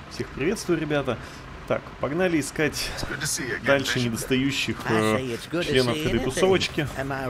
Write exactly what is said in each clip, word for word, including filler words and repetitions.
Всех приветствую, ребята. Так, погнали искать дальше недостающих э, членов этой тусовочки.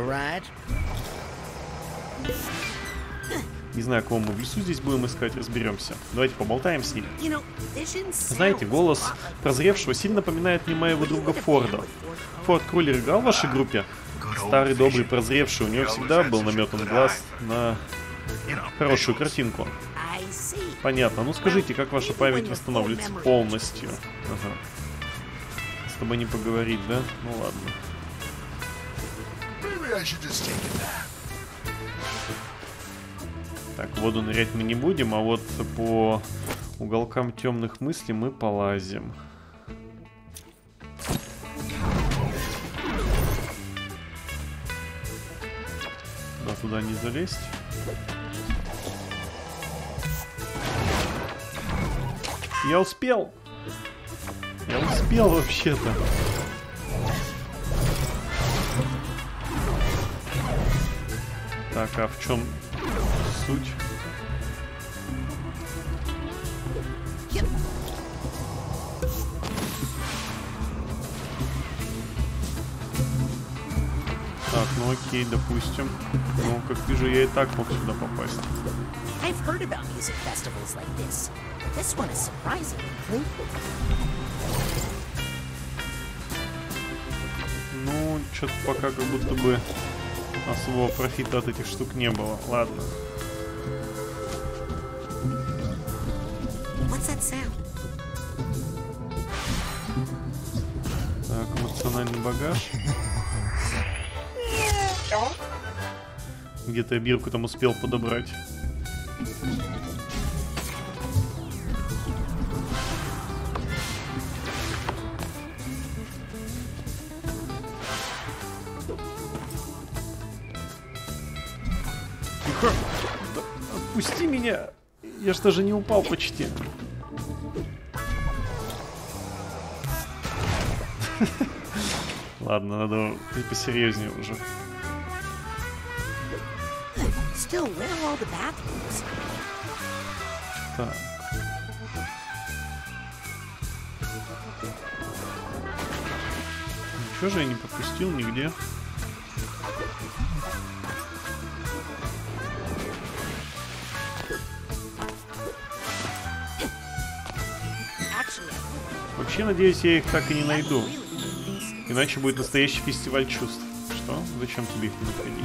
Не знаю, кого мы в лесу здесь будем искать, разберемся. Давайте поболтаем с ним. Знаете, голос прозревшего сильно напоминает мне моего друга Форда. Форд Кроллер играл в вашей группе? Старый добрый прозревший, у него всегда был наметан глаз на хорошую картинку. Понятно. Ну скажите, как ваша память восстанавливается полностью? Ага. С тобой не поговорить, да? Ну ладно. Так, в воду нырять мы не будем, а вот по уголкам темных мыслей мы полазим. Да, туда не залезть. Я успел! Я успел вообще-то. Так, а в чем суть? Так, ну окей, допустим. Ну, как вижу, я и так мог сюда попасть. I've heard about music festivals like this. This one is surprising. Ну, что-то пока как будто бы особого профита от этих штук не было. Ладно. What's that sound? Так, эмоциональный багаж. Где-то я бирку там успел подобрать. Тихо! Да, отпусти меня! Я ж даже не упал почти. Ладно, надо посерьезнее уже. Still, where are all the bathrooms? Так. Ничего же я не пропустил нигде. Вообще, надеюсь, я их так и не найду. Иначе будет настоящий фестиваль чувств. Что? Зачем тебе их не находить?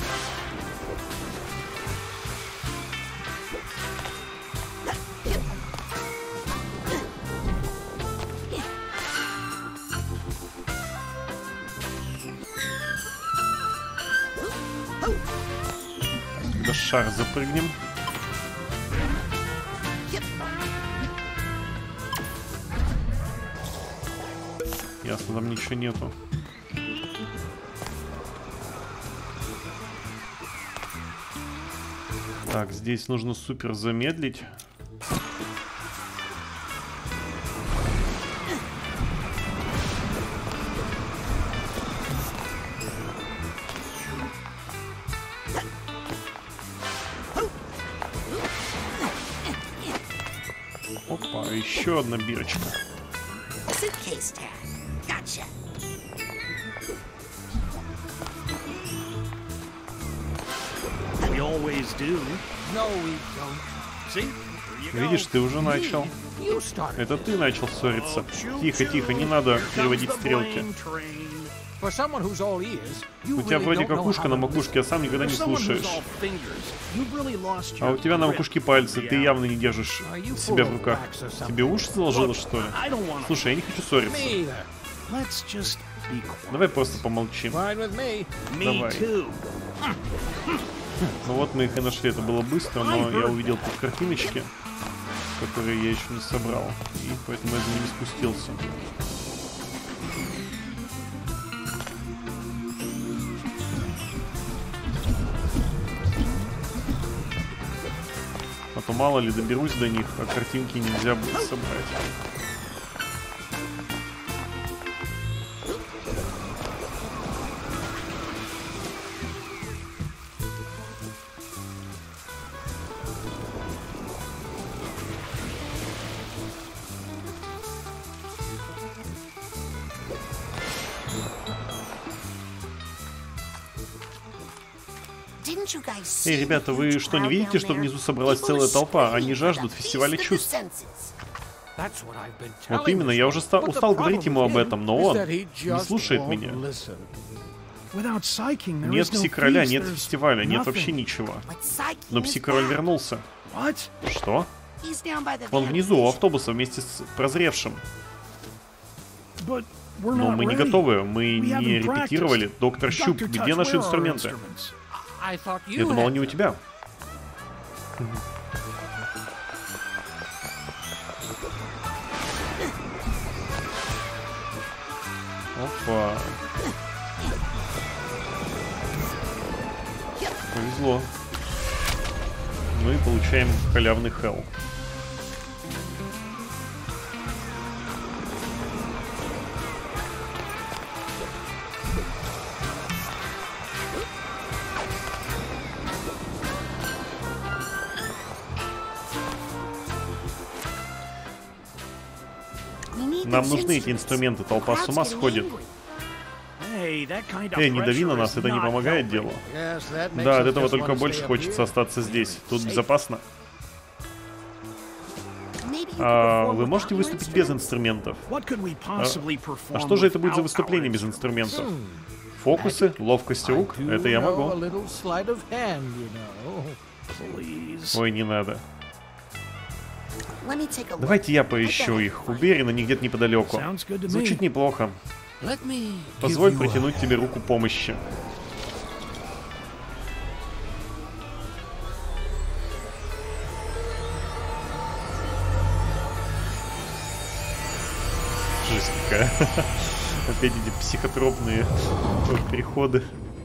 Когда шар запрыгнем. Ясно, там ничего нету. Так, здесь нужно супер замедлить. Опа, еще одна бирочка. Видишь, ты уже начал. Это ты начал ссориться. Тихо, тихо, не надо переводить стрелки. У тебя вроде как ушко на макушке, а сам никогда не слушаешь. А у тебя на макушке пальцы, ты явно не держишь себя в руках. Тебе уши заложило, что ли? Слушай, я не хочу ссориться. Давай просто помолчим. Давай. Ну вот мы их и нашли, это было быстро, но я увидел тут картиночки, которые я еще не собрал, и поэтому я за ними спустился. А то мало ли доберусь до них, а картинки нельзя будет собрать. Эй, ребята, вы что, не видите, что внизу собралась целая толпа? Они жаждут фестиваля чувств. Вот именно, я уже устал, устал говорить ему об этом, но он не слушает меня. Нет Пси-Короля, нет фестиваля, нет вообще ничего. Но Пси-Король вернулся. Что? Он внизу, у автобуса, вместе с прозревшим. Но мы не готовы, мы не репетировали. Доктор Щуп, где наши инструменты? Я думал, они у тебя. Опа. Повезло. Ну и получаем халявный хелл. Нам нужны эти инструменты, толпа с ума сходит. Эй, не дави на нас, это не помогает делу. Да, от этого только больше хочется остаться здесь. Тут безопасно. А вы можете выступить без инструментов? А, а что же это будет за выступление без инструментов? Фокусы, ловкость рук? Это я могу. Ой, не надо. Давайте я поищу их. Уверен, они где-то неподалеку. Звучит неплохо. Позволь протянуть тебе руку помощи. Жесть какая. Опять эти психотропные переходы.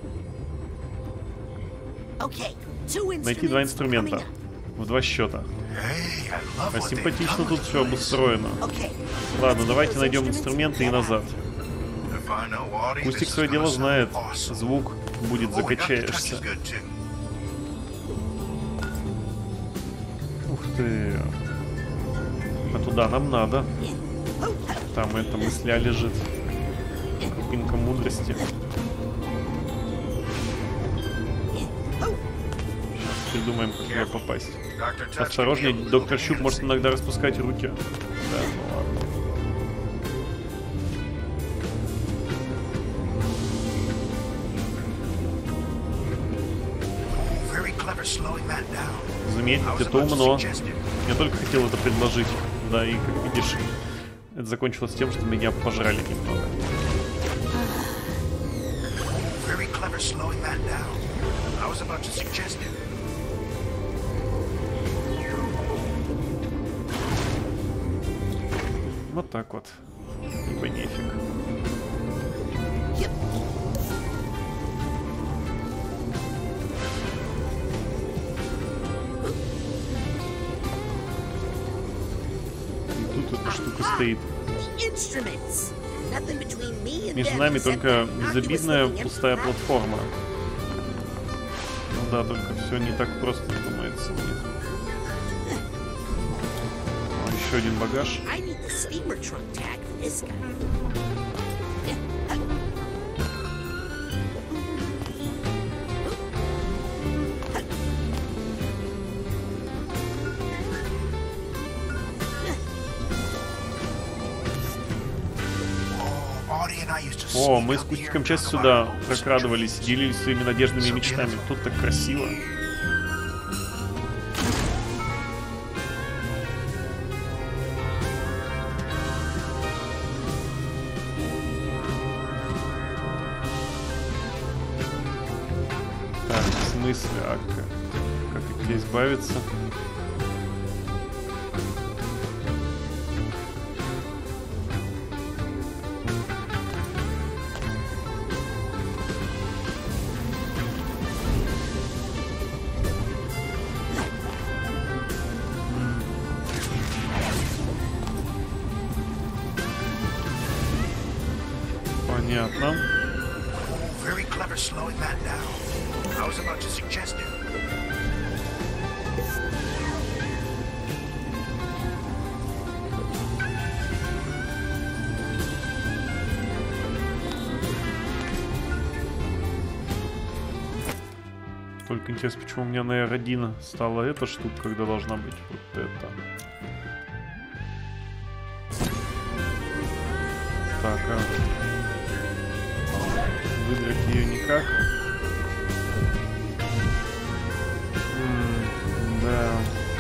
Найти два инструмента. В два счета. А симпатично тут все обустроено. Ладно, давайте найдем инструменты и назад. Кустик свое дело знает. Звук будет, закачаешься. Ух ты. А туда нам надо. Там эта мысля лежит. Крупинка мудрости. Сейчас придумаем, как туда попасть. Осторожнее, доктор Щуп может иногда распускать руки. Да, ну ладно. Заметь, это умно. Я только хотел это предложить. Да, и как видишь, это закончилось тем, что меня пожрали немного. Вот так вот. Либо нефиг. И тут эта штука стоит. Между нами только безобидная пустая платформа. Ну да, только все не так просто думается. Еще один багаж. О, мы с Кустиком часто сюда прокрадывались, делились своими надеждами и мечтами. Тут так красиво. Так, в смысле, а как, как от тебя избавиться? Понятно. Только интересно, почему у меня на эр один стала эта штука, когда должна быть вот это. Так, а... выиграть ее никак. М-м, да.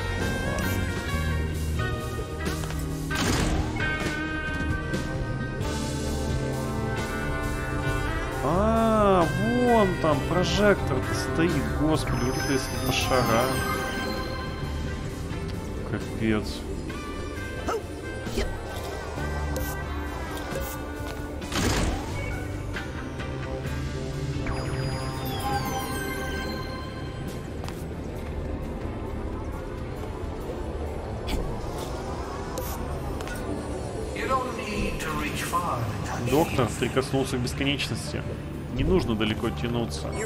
А, вон там прожектор-то стоит, господи, вот это если пошара. Капец. Доктор прикоснулся к бесконечности. Не нужно далеко тянуться. Так.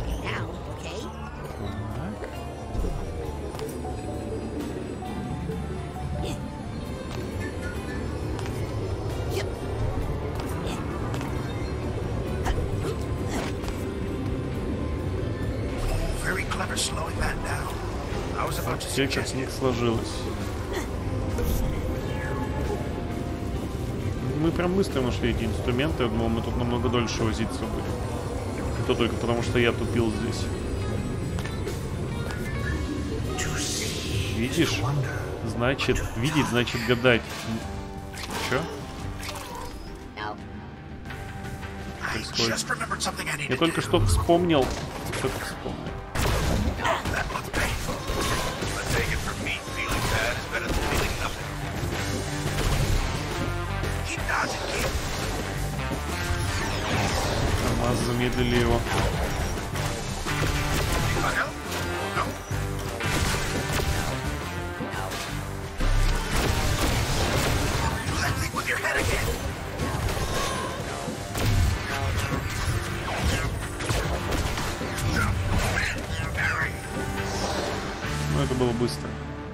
Все как с них сложилось. Мы прям быстро нашли эти инструменты. Я думал, мы тут намного дольше возиться будем. И то только потому, что я тупил здесь. Видишь? Значит, видеть, значит гадать. Чё? Происходит. Я только что вспомнил. Что-то вспомнил. Нас замедлили его. Ну, это было быстро.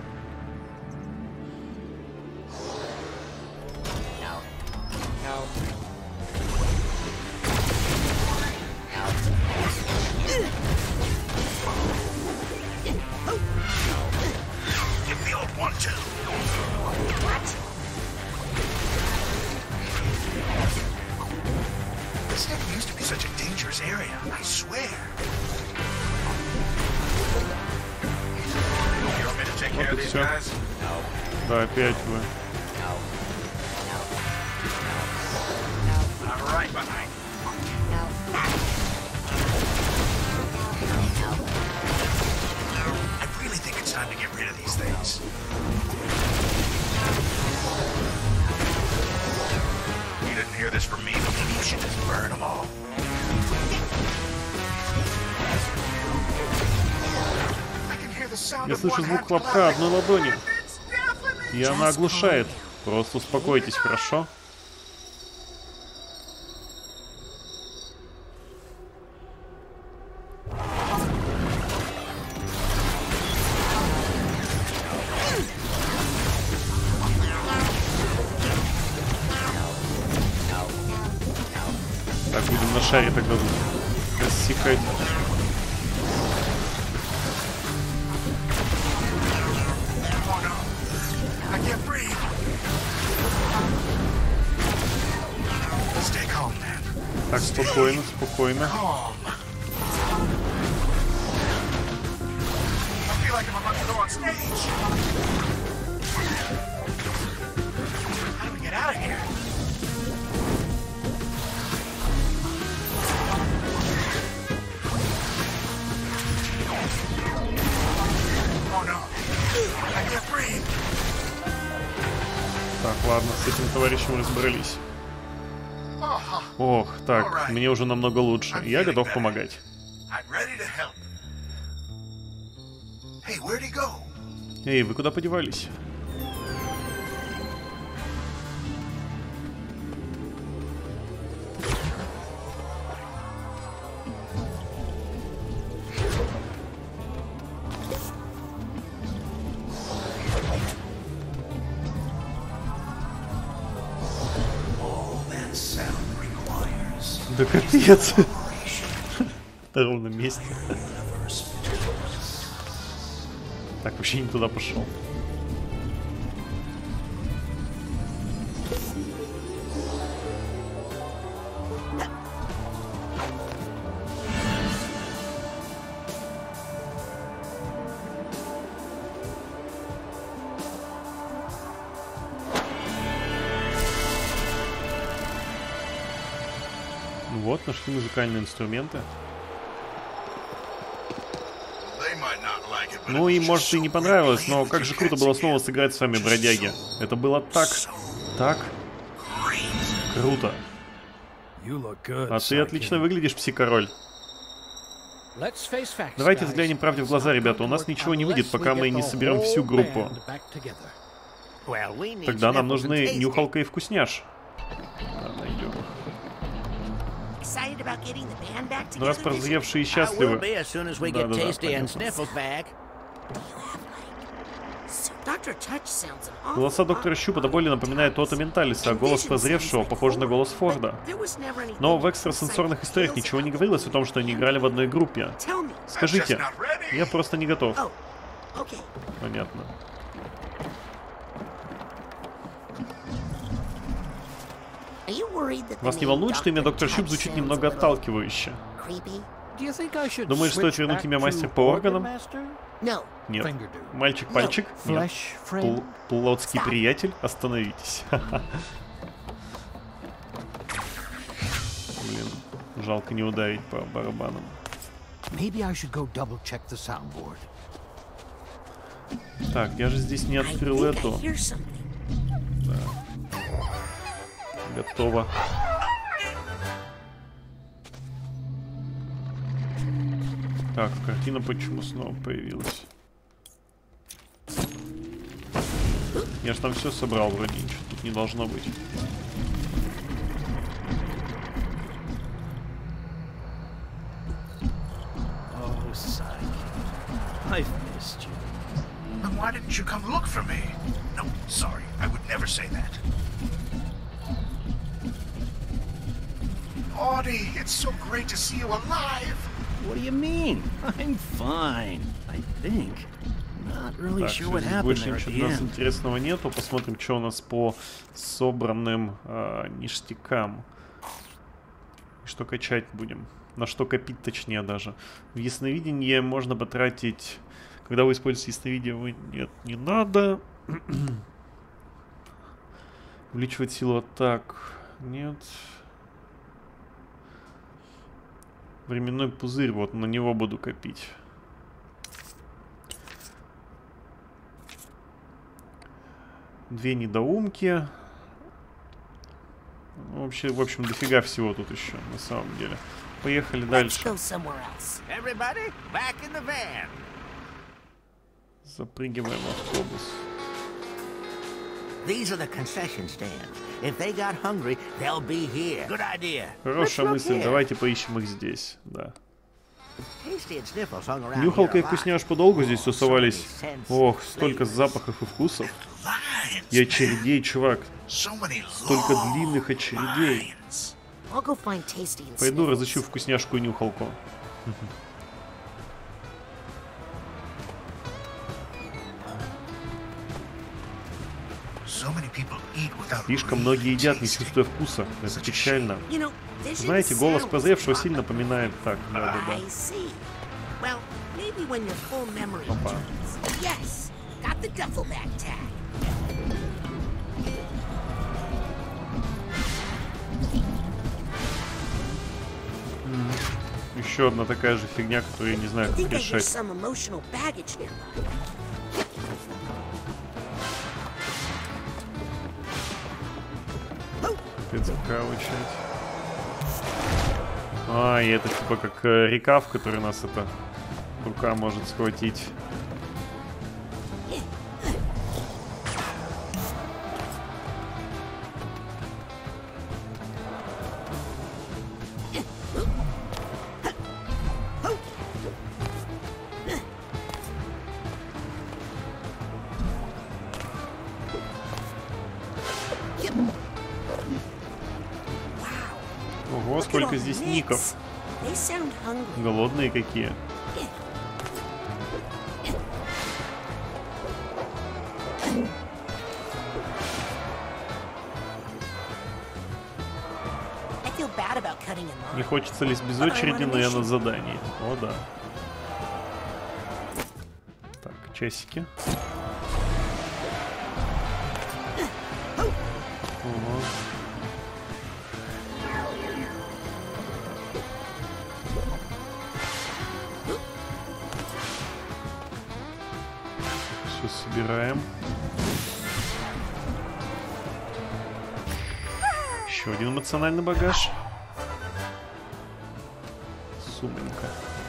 Вот и все. Да, опять вы. Я слышу звук хлопка одной ладони. И она оглушает. Просто успокойтесь, хорошо? Так, будем на шаре тогда рассекать. Так, спокойно, спокойно. Так, ладно, с этим товарищем разбрались. Ох, так, мне уже намного лучше. Я готов помогать. Эй, вы куда подевались? Да капец. На ровном месте. Так, вообще не туда пошел. Вот, нашли музыкальные инструменты. Ну и может и не понравилось, но как же круто было снова сыграть с вами, бродяги. Это было так, так круто. А ты отлично выглядишь, пси-король. Давайте взглянем правде в глаза, ребята. У нас ничего не выйдет, пока мы не соберем всю группу. Тогда нам нужны Нюхалка и Вкусняш. Да, найдем их. Ну раз прозревшие и счастливы. Да-да-да. Голоса доктора Щупа до боли напоминают Отто Менталиса, а голос прозревшего похож на голос Форда. Но в экстрасенсорных историях ничего не говорилось о том, что они играли в одной группе. Скажите, я просто не готов. Понятно. Вас не волнует, что имя доктор Щуп звучит немного отталкивающе? Думаешь, стоит вернуть имя мастер по органам? Нет. Мальчик-пальчик? Нет. Пл плотский приятель? Остановитесь. Блин, жалко не ударить по барабанам. Так, я же здесь не открыл эту. Да. Готово. Так, картина почему снова появилась? Я же там все собрал, вроде ничего тут не должно быть. Oh, Psyche. I've missed you. Then why didn't you come look for me? No, sorry, I would never say that. Audie, it's so great to see you alive. What do you mean? I'm fine, I think. Not really так, sure what здесь happened больше there at ничего the нас end. интересного нету. Посмотрим, что у нас по собранным э, ништякам. И что качать будем. На что копить, точнее, даже. В ясновидение можно потратить... Когда вы используете ясновидение, вы... Нет, не надо. Увеличивать силу атак. Нет. Временной пузырь, вот на него буду копить. Две недоумки. Вообще, в общем, дофига всего тут еще, на самом деле. Поехали дальше. Запрыгиваем в автобус. Хорошая мысль, давайте поищем их здесь, да. Нюхалка и Вкусняш подолгу здесь тусовались. Ох, столько запахов и вкусов. И очередей, чувак. Столько длинных очередей. Пойду разыщу Вкусняшку и Нюхалку. Слишком многие едят, не чувствуя вкуса. Это печально. Знаете, голос прозревшего сильно напоминает... Так, да-да-да. Опа. Еще одна такая же фигня, которую я не знаю, как решать. Закрывать. А, и это типа как э, река, в которой нас эта рука может схватить. Ого, сколько здесь ников. Голодные какие. Не хочется лезть без очереди, но я на задании. О, да. Так, часики. Ого. Все собираем. Еще один эмоциональный багаж. Сумненько.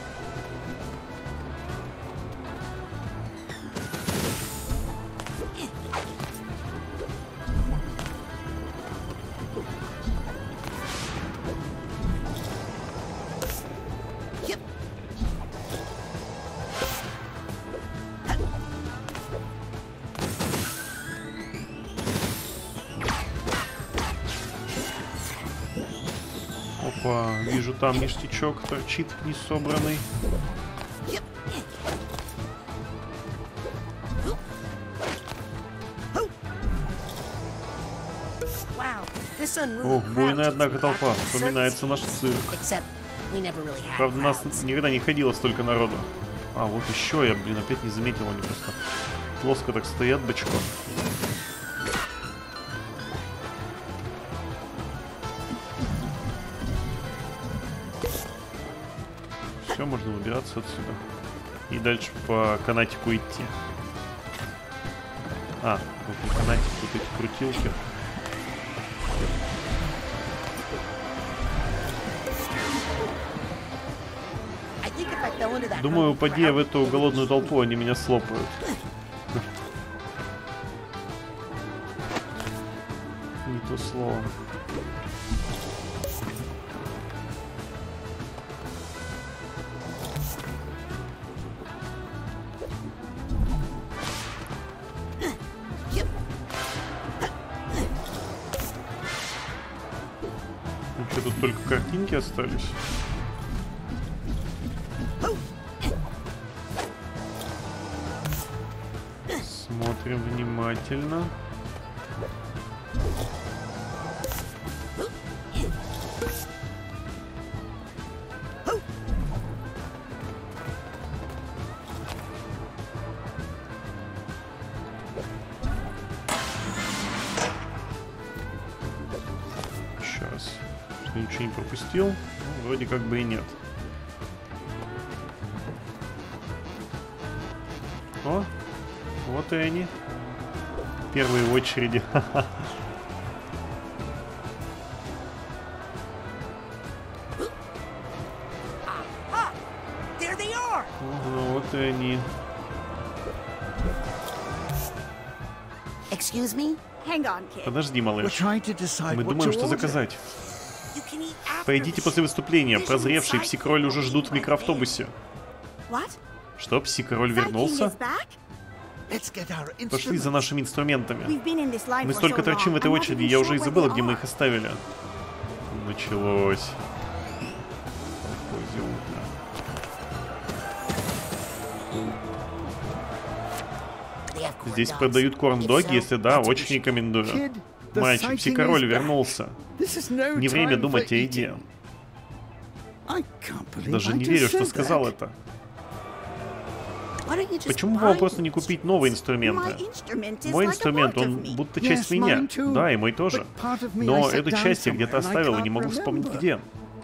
Опа, вижу, там ништячок торчит несобранный. Ох, буйная, однако, толпа. Вспоминается наш цирк. Правда, у нас никогда не ходило столько народу. А, вот еще я, блин, опять не заметил, они просто плоско так стоят бочком. Все, можно выбираться отсюда. И дальше по канатику идти. А, вот на канатике вот эти крутилки. Думаю, упади я в эту голодную толпу, они меня слопают. Не то слово. Ну что, тут только картинки остались? Смотрим внимательно. Еще раз. Что, ничего не пропустил? Ну, вроде как бы и нет. О! Вот и они. Первые в очереди. Ого, вот и они. Подожди, малыш. Мы думаем, что заказать. Поедите после выступления. Прозревший пси-король уже ждут в микроавтобусе. Что, пси-король вернулся? Пошли за нашими инструментами. Мы столько торчим в этой очереди, я уже и забыла, где мы их оставили. Началось. Здесь продают корн-доги, если да, очень рекомендую. Мальчик, пси-король вернулся. Не время думать о еде. Даже не верю, что сказал это. Почему бы вам просто не купить новые инструменты? Мой инструмент, он будто часть меня. Да, и мой тоже. Но эту часть я где-то оставил и не могу вспомнить где.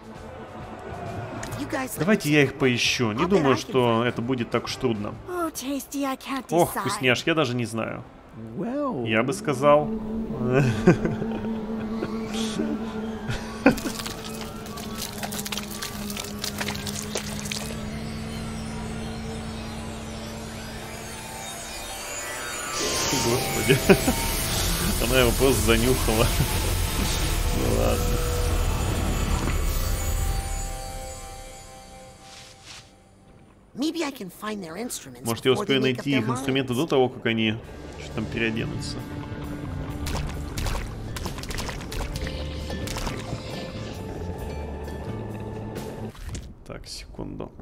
Давайте я их поищу. Не думаю, что это будет так уж трудно. Ох, вкусняш, я даже не знаю. Я бы сказал... Господи. Она его просто занюхала. Ну ладно. Может, я успею найти их инструменты до того, как они что там переоденутся. Так, секунду.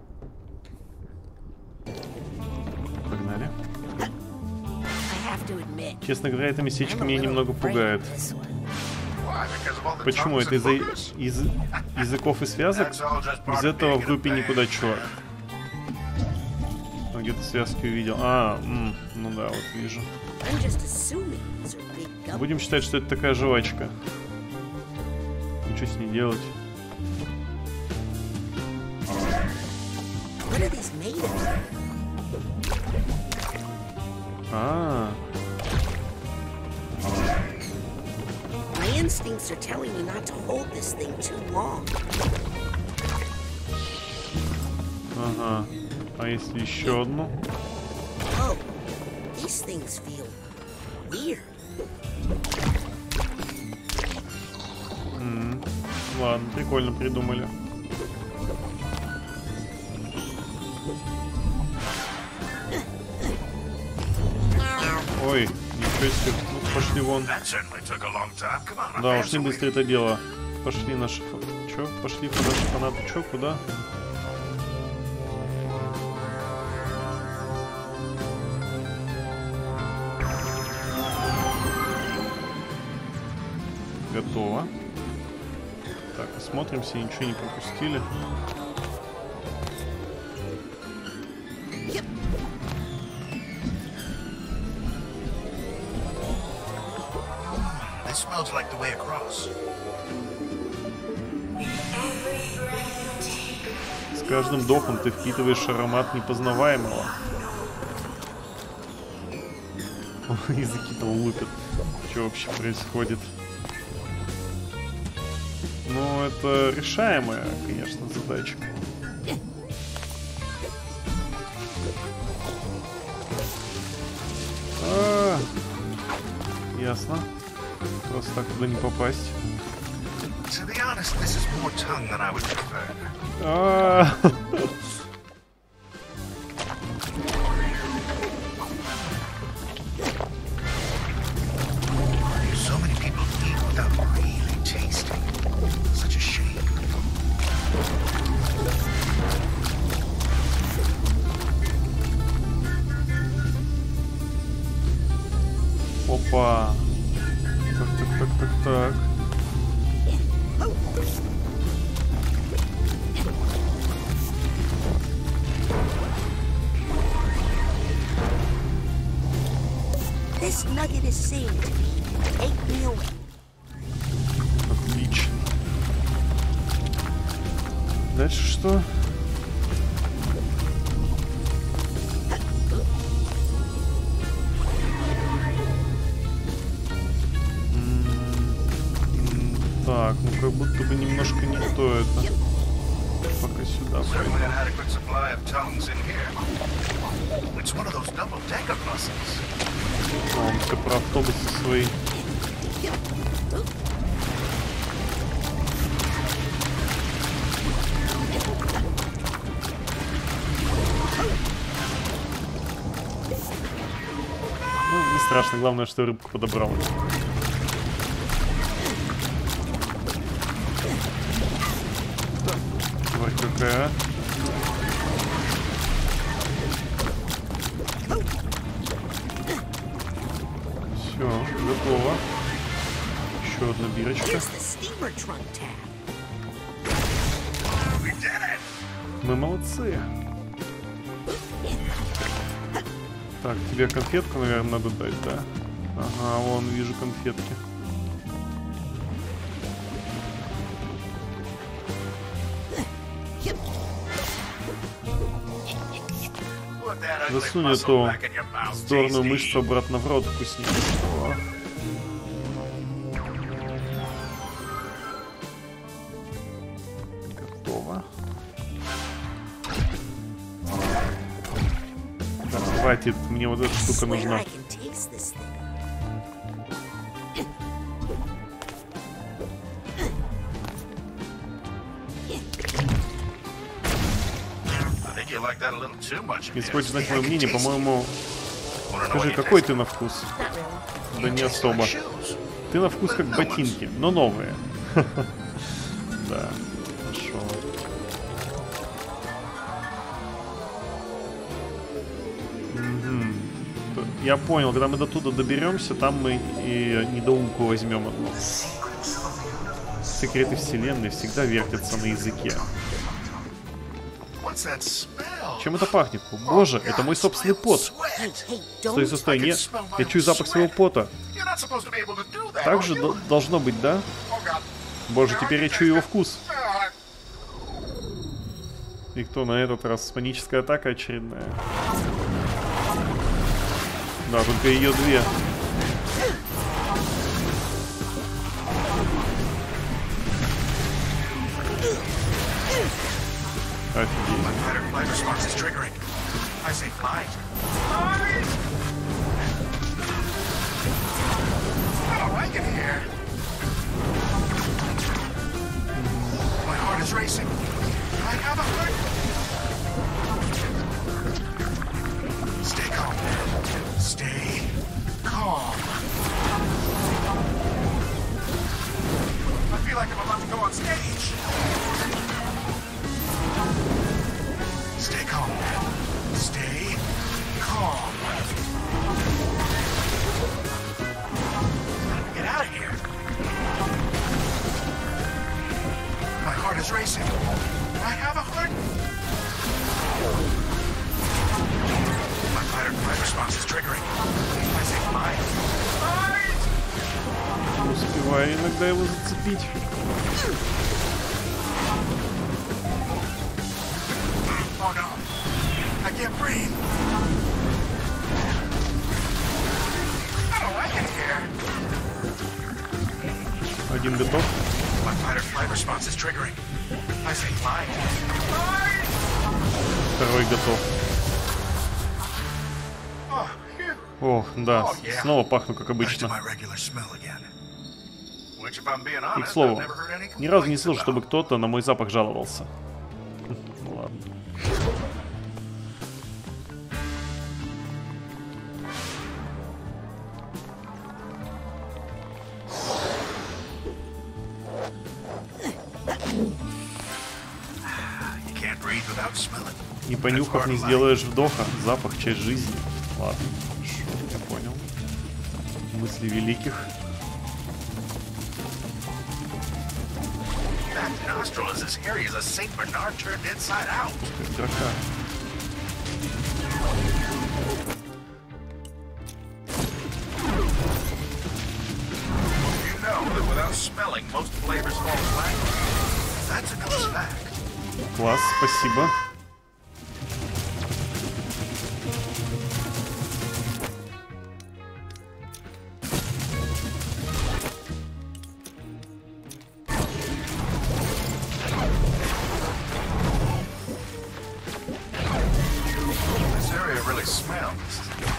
Погнали. Честно говоря, это местечко меня немного пугает. Почему? Это из-за из языков и связок? Без этого в группе никуда, чувак. Где-то связки увидел. А, м, ну да, вот вижу. Будем считать, что это такая жвачка. Ничего с ней делать. А. Instincts are telling me not to hold this thing too long. Ага. А если еще одну? Oh, these things feel weird. М-м. Ладно, прикольно придумали. Ой, ничего себе. Ну, пошли вон. Да, уж не быстро это дело. Пошли наши... Чё? Пошли куда фанаты? Чё? Куда? Готово. Так, осмотримся, ничего не пропустили. Like the way across. С каждым вдохом ты впитываешь аромат непознаваемого. Языки-то лупят. Что вообще происходит? Ну, это решаемая, конечно, задачка. А, ясно. Просто так туда не попасть. А. Опа. Так, так, так, так, так. This nugget is saying to me, take me away. Отлично. Дальше что? Так, ну как будто бы немножко не то это. Пока сюда пойду. Он все про автобусы свои. Ну, не страшно, главное, что рыбку подобрал. Тварь какая. Все, готово. Еще одна бирочка. Мы молодцы. Так, тебе конфетку, наверное, надо дать, да? Ага, вон, вижу конфетки. Засунь эту здоровную мышцу обратно в рот, вкуснее. Готово. Так, хватит, мне вот эта штука нужна. Если хочешь знать мое мнение, по-моему... Скажи, какой ты на вкус? Да не особо. Ты на вкус как ботинки, но новые. Да, хорошо. Я понял, когда мы до туда доберемся, там мы и недоумку возьмем одну. Секреты вселенной всегда вертятся на языке. Чем это пахнет? О, боже, это мой собственный пот. Стой, стой, стой, нет. Я чую запах своего пота. Так же должно быть, да? Боже, теперь я чую его вкус. И кто на этот раз? Паническая атака очередная. Да, только ее две. Офигеть. Stay calm. Stay calm. Get out of here. My heart is racing. I have a heart. My fight or flight response is triggering. I say flight. Flight! Не успеваю иногда его зацепить. Oh no. I can't breathe. I don't like it here. Один готов. My fight or flight response is triggering. I say flight. Второй готов. Oh, phew. О, да, Oh, yeah. снова пахну как Back to обычно. my regular smell again. Which, if I'm being И, к honest, слову, I've never heard any ни разу не complaints слышал, чтобы about. кто-то на мой запах жаловался. Ну ладно. You can't breathe without smelling. Не понюхав, не сделаешь вдоха. Запах — часть жизни. Ладно, хорошо, я понял. Мысли великих. That nostril is as hairy as a Saint Bernard turned inside out. Как дракон. You know that without smelling, most flavors fall flat. That's another fact. Класс, спасибо. This area really smells.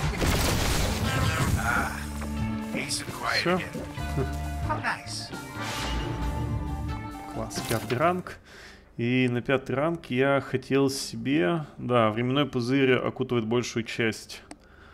Ah, peace and quiet Всё. again. How nice. Класс, пятый ранг. И на пятый ранг я хотел себе... Да, временной пузырь окутывает большую часть.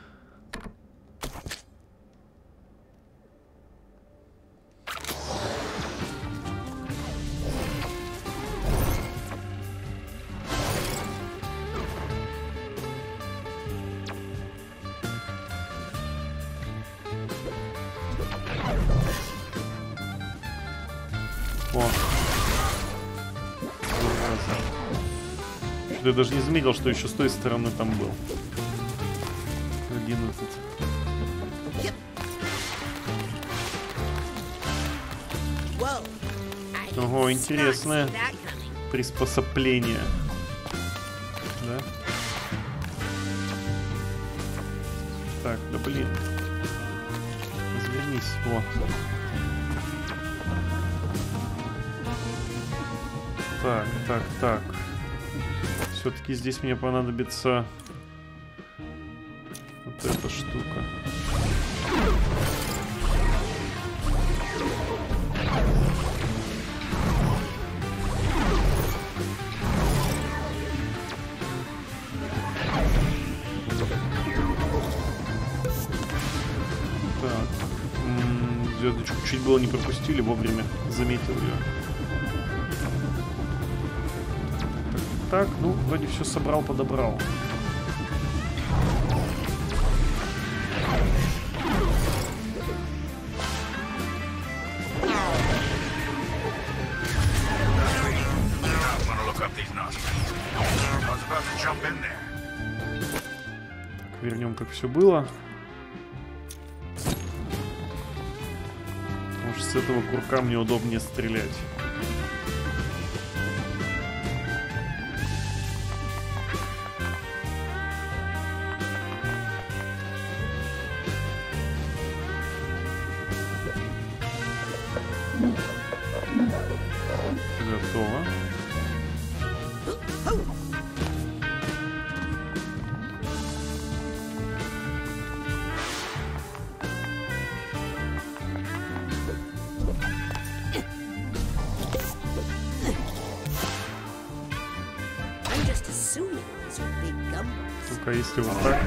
О. Я даже не заметил, что еще с той стороны там был. одиннадцать. Ого, интересное приспособление. Да? Так, да блин. Развернись. О. Так, так, так. Все-таки здесь мне понадобится вот эта штука. Так. М-м, звездочку чуть было не пропустили, вовремя заметил ее. Так, ну, вроде все собрал, подобрал. Так, вернем, как все было. Может, с этого курка мне удобнее стрелять. Готово. Только если вот так.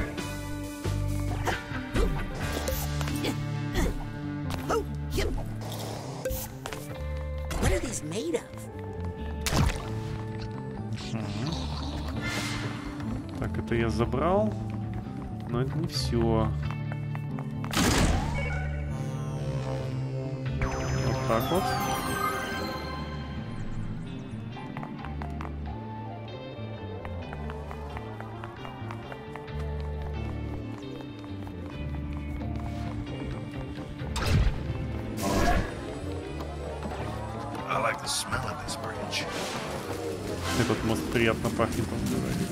Так, это я забрал, но это не все. Вот так вот. Этот мост приятно пахнет, он говорит.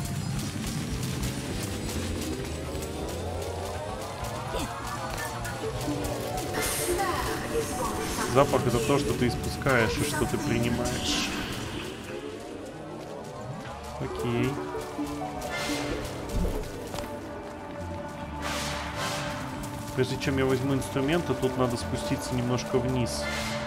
Запах — это то, что ты испускаешь и что ты принимаешь. Окей. Прежде чем я возьму инструменты, тут надо спуститься немножко вниз.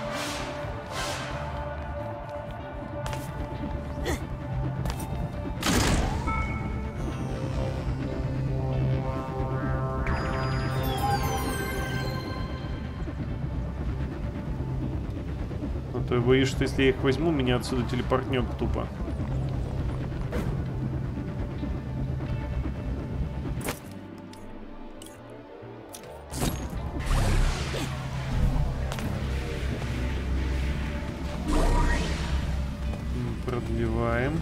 То я боюсь, что если я их возьму, меня отсюда телепортнет тупо. Продлеваем.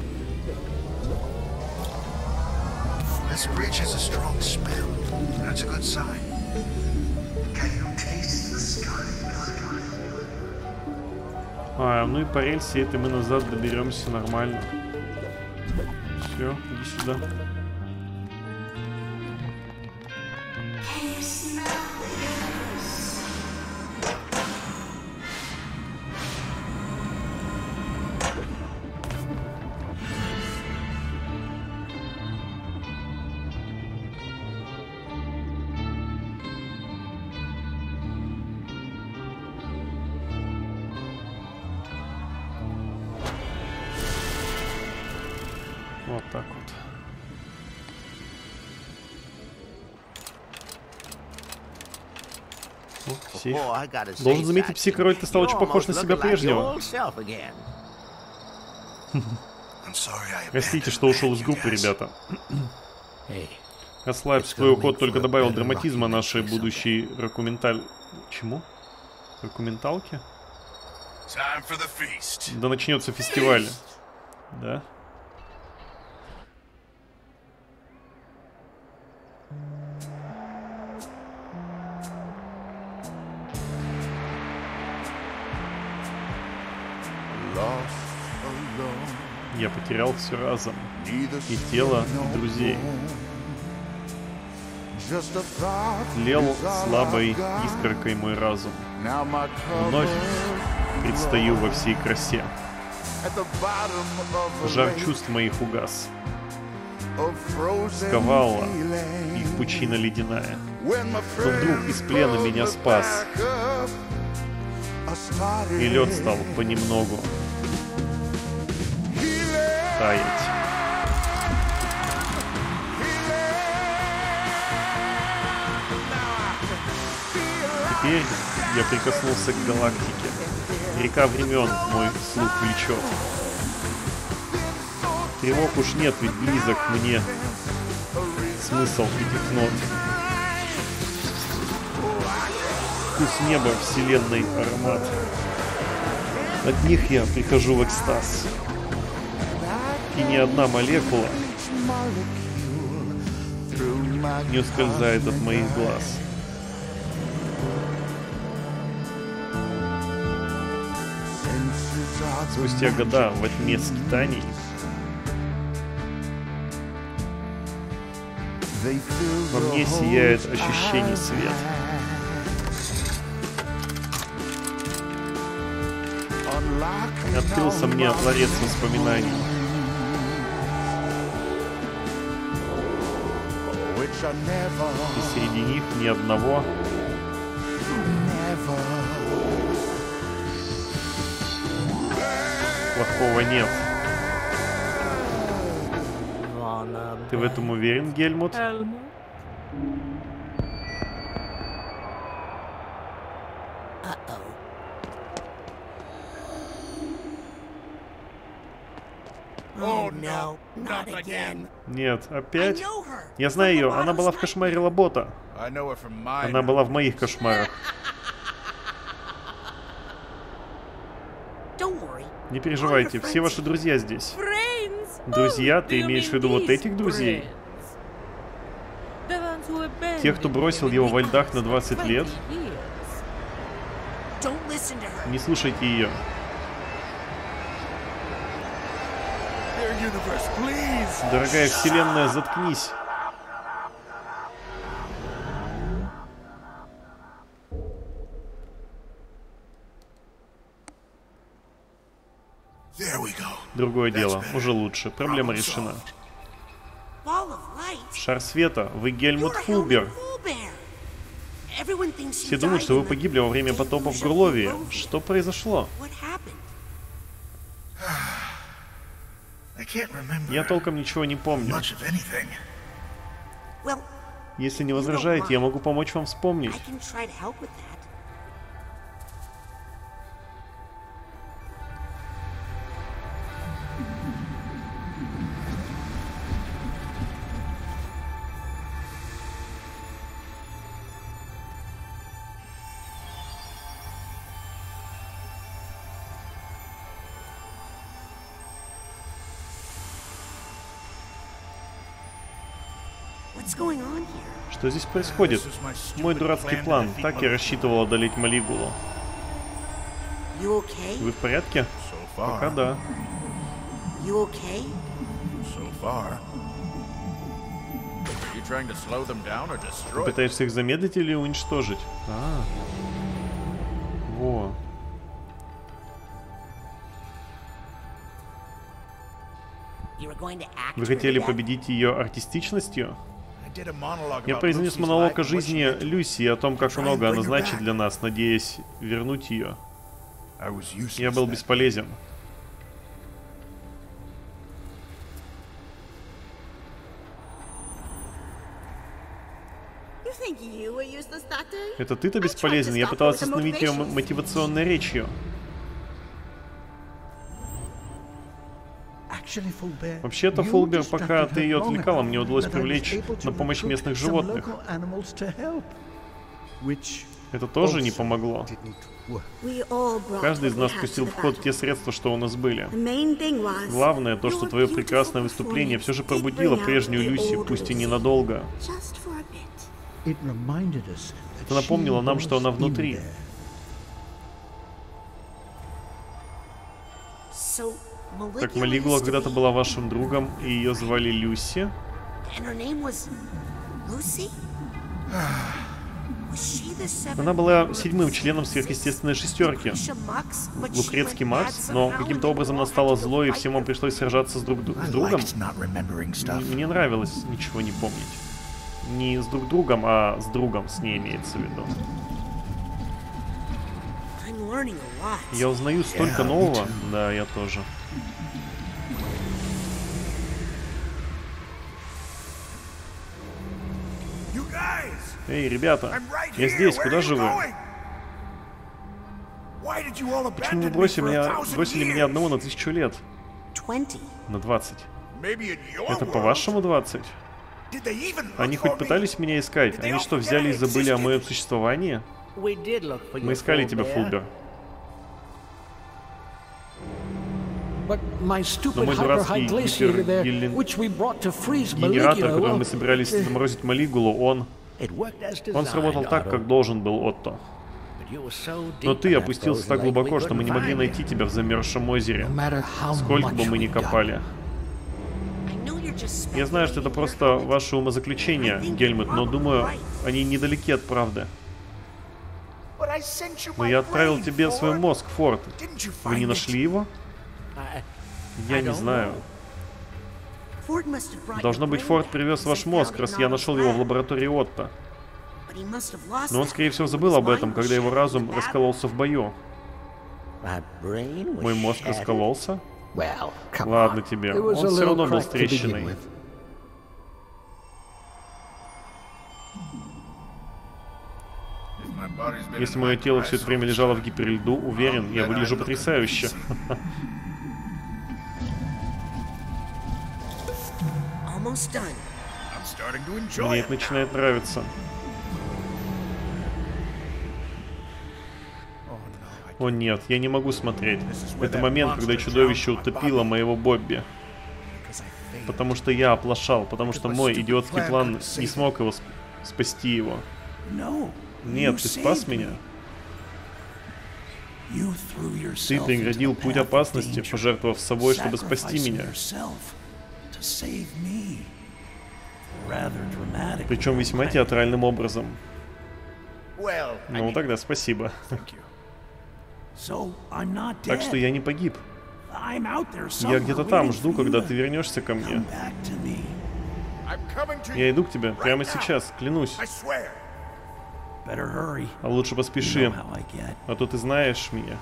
This bridge has a strong smell. That's a good sign. Can you taste the sky? А, ну и по рельсе этой мы назад доберемся нормально. Все, иди сюда. Вот так вот. О, псих. Должен заметить, псих-король, ты стал очень похож на себя прежнего. Простите, что ушел из группы, ребята. Расслабься, твой уход только добавил драматизма нашей будущей рокументаль... Чему? Рокументалки? Да начнется фестиваль. Да? Я потерял все разом. И тело, и друзей. Тлел слабой искоркой мой разум. Вновь предстаю во всей красе. Жар чувств моих угас. Сковала их пучина ледяная. Но вдруг из плена меня спас. И лед стал понемногу таять. Теперь я прикоснулся к галактике. Река времен мой слух влечет. Тревог уж нет, ведь близок мне смысл этих нот. Вкус неба, вселенной аромат. От них я прихожу в экстаз. И ни одна молекула не ускользает от моих глаз. Спустя года во тьме скитаний во мне сияет ощущение свет. Открылся мне ларец воспоминаний. И среди них ни одного плохого нет. Ты в этом уверен, Гельмут? Нет, опять? Я знаю ее, она была в кошмаре Лобота. Она была в моих кошмарах. Не переживайте, все ваши друзья здесь. Друзья? Ты имеешь в виду вот этих друзей? Тех, кто бросил его во льдах на двадцать лет? Не слушайте ее. Дорогая вселенная, заткнись. Другое дело, уже лучше. Проблема решена. Шар света, вы Гельмут Фулбер. Все думают, что вы погибли во время потопа в Гурловии. Что произошло? Я толком ничего не помню. Если не возражаете, я могу помочь вам вспомнить. Что здесь происходит? Мой дурацкий план. Так я рассчитывал одолеть Малигулу. Вы в порядке? Пока да. Ты пытаешься их замедлить или уничтожить? А, во. Вы хотели победить ее артистичностью? Я произнес монолог о жизни Люси и о том, как много она значит для нас, надеясь вернуть ее. Я был бесполезен. Это ты-то бесполезен? Я пыталась остановить ее мотивационной речью. Вообще-то, Фулбер, пока ты ее отвлекала, мне удалось привлечь на помощь местных животных. Это тоже не помогло. Каждый из нас пустил в ход те средства, что у нас были. Главное то, что твое прекрасное выступление все же пробудило прежнюю Люси, пусть и ненадолго. Это напомнило нам, что она внутри. Так Малигула когда-то была вашим другом, и ее звали Люси? Она была седьмым членом сверхъестественной шестерки. Лукрецкий Макс, но каким-то образом она стала злой, и всем вам пришлось сражаться с друг с другом. Мне нравилось ничего не помнить. Не с друг другом, а с другом, с ней имеется в виду. Я узнаю столько нового. Да, я тоже. Эй, ребята, я здесь, куда же вы? Почему вы бросили меня, бросили меня одного на тысячу лет? На двадцать. Это по-вашему двадцать? Они хоть пытались меня искать? Они что, взяли и забыли о моем существовании? Мы искали тебя, Фулбер. But my Но stupid мой дурацкий hyperhydglaciator there, гипергенератор, which we brought to freeze который Maligula, мы собирались заморозить Малигулу, он... Он сработал так, как должен был, Отто. Но ты опустился так глубоко, что мы не могли найти тебя в замерзшем озере. Сколько бы мы ни копали. Я знаю, что это просто ваше умозаключение, Гельмут, но думаю, они недалеки от правды. Но я отправил тебе свой мозг, Форд. Вы не нашли его? Я не знаю. Должно быть, Форд привез ваш мозг, раз я нашел его в лаборатории Отто. Но он, скорее всего, забыл об этом, когда его разум раскололся в бою. Мой мозг раскололся? Ладно тебе, он все равно был с трещиной. Если мое тело все это время лежало в гиперльду, уверен, я выгляжу потрясающе. Мне это начинает нравиться. О нет, я не могу смотреть. Это момент, когда чудовище утопило моего Бобби. Потому что я оплошал, потому что мой идиотский план не смог его сп спасти его. Нет, ты спас меня. Ты преградил путь опасности, пожертвовав собой, чтобы спасти меня. Причем весьма театральным образом. Ну тогда спасибо. Так что я не погиб. Я где-то там жду, когда ты вернешься ко мне. Я иду к тебе прямо сейчас, клянусь. А лучше поспеши, а то ты знаешь меня.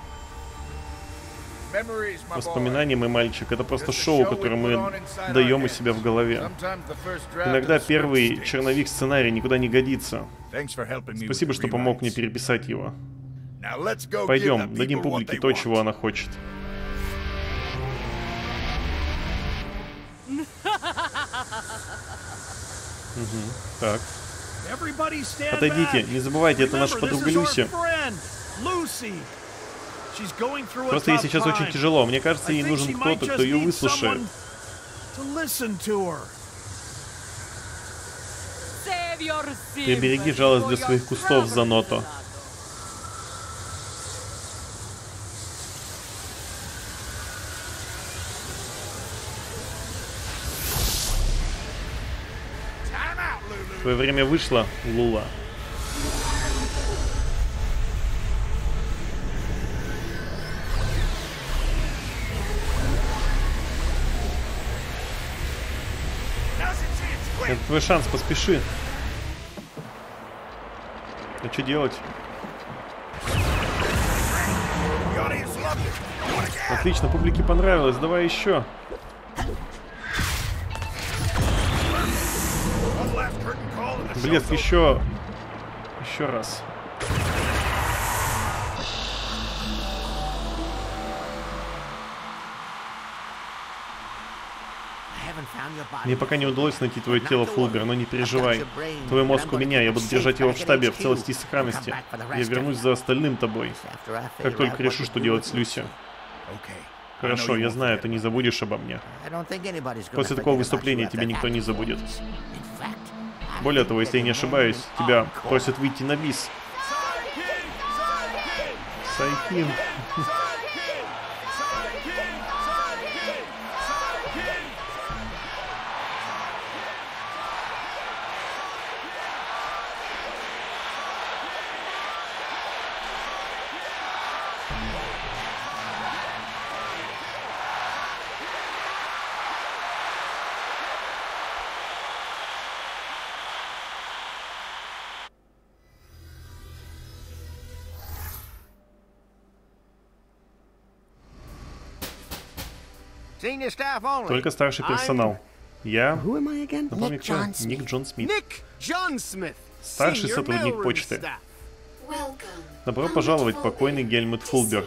Воспоминания, мой мальчик, это просто шоу, которое мы даем у себя в голове. Иногда первый черновик сценария никуда не годится. Спасибо, что помог мне переписать его. Пойдем, дадим публике то, чего она хочет. Угу. Так. Отойдите, не забывайте, это наша подруга Люси. Просто ей сейчас очень тяжело. Мне кажется, ей нужен кто-то, кто ее выслушает. Прибереги жалость для своих кустов, Заното. Твое время вышло, Лула. Это твой шанс, поспеши. А что делать? Отлично, публике понравилось, давай еще. Блеск, еще... Еще раз. Мне пока не удалось найти твое тело, Фулбер, но не переживай. Твой мозг у меня, я буду держать его в штабе в целости и сохранности. Я вернусь за остальным тобой, как только решу, что делать с Люси. Хорошо, я знаю, ты не забудешь обо мне. После такого выступления тебя никто не забудет. Более того, если я не ошибаюсь, тебя просят выйти на бис. Сайкин. Только старший персонал. Я... Напомню, кто? Ник Джон Смит. Старший сотрудник почты. Добро пожаловать, покойный Гельмут Фулбер.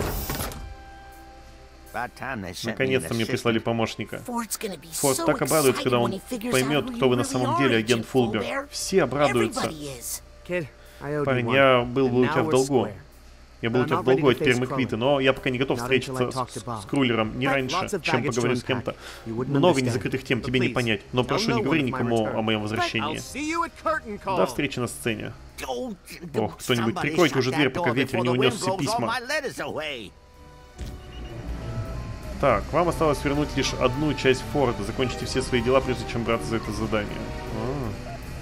Наконец-то мне прислали помощника. Форд так обрадуется, когда он поймет, кто вы на самом деле, агент Фулбер. Все обрадуются. Парень, я был бы у тебя в долгу. Я был у тебя в долгу, а теперь мы квиты, но я пока не готов встретиться с, с Крулером не раньше, чем поговорю с кем-то. Много незакрытых тем, тебе не понять, но прошу, не говори никому о моем возвращении. До встречи на сцене. Ох, кто-нибудь прикройте уже дверь, пока ветер не унес все письма. Так, вам осталось вернуть лишь одну часть Форда. Закончите все свои дела, прежде чем браться за это задание. А.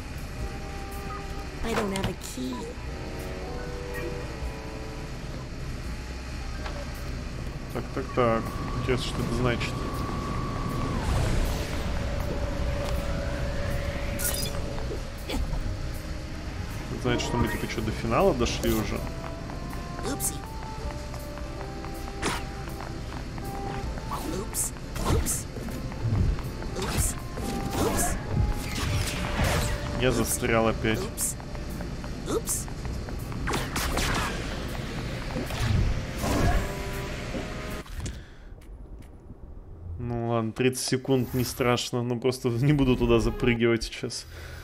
Так, так, так. Интересно, что это значит. Это значит, что мы типа что, до финала дошли уже? Я застрял опять. Ну ладно, тридцать секунд не страшно, но просто не буду туда запрыгивать сейчас.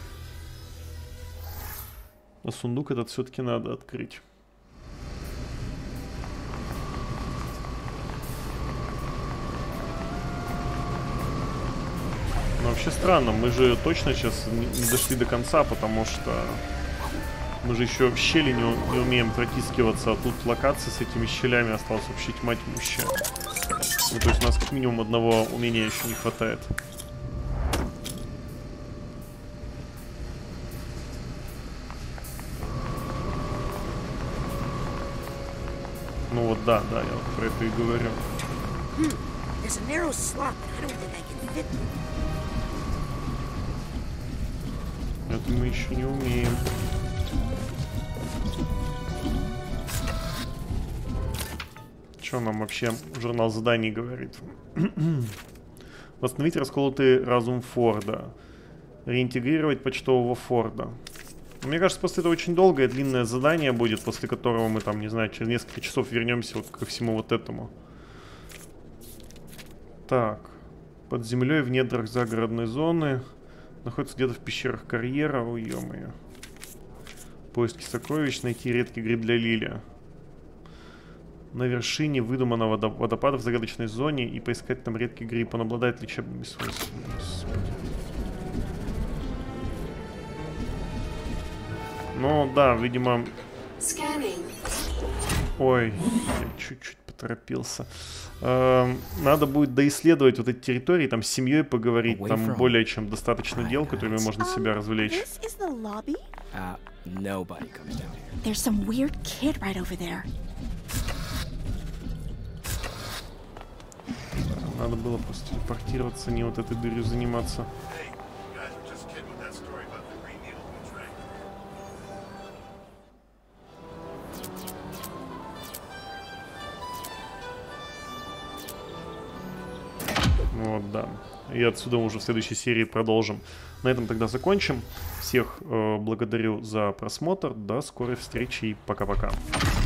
А сундук этот все-таки надо открыть. Но вообще странно, мы же точно сейчас не дошли до конца, потому что мы же еще в щели не, не умеем протискиваться, а тут локации с этими щелями осталась вообще тьма тьмущая. Ну, то есть у нас как минимум одного умения еще не хватает. Ну вот да, да, я вот про это и говорю. Это мы еще не умеем. Что нам вообще журнал заданий говорит? Восстановить расколотый разум Форда. Реинтегрировать почтового Форда. Мне кажется, после этого очень долгое длинное задание будет, после которого мы там, не знаю, через несколько часов вернемся вот ко всему вот этому. Так. Под землей в недрах загородной зоны. Находится где-то в пещерах карьера. Ой, ё-моё. Поиски сокровищ. Найти редкий гриб для лилия. На вершине выдуманного водопада в загадочной зоне и поискать там редкий гриб. Он обладает лечебными свойствами. Ну да, видимо... Ой, я чуть-чуть поторопился. Эм, надо будет доисследовать вот эти территории, там с семьей поговорить. Там более чем достаточно дел, которыми можно себя развлечь. Надо было просто телепортироваться, не вот этой дырью заниматься. Вот, да. И отсюда уже в следующей серии продолжим. На этом тогда закончим. Всех э, благодарю за просмотр. До скорой встречи и пока-пока.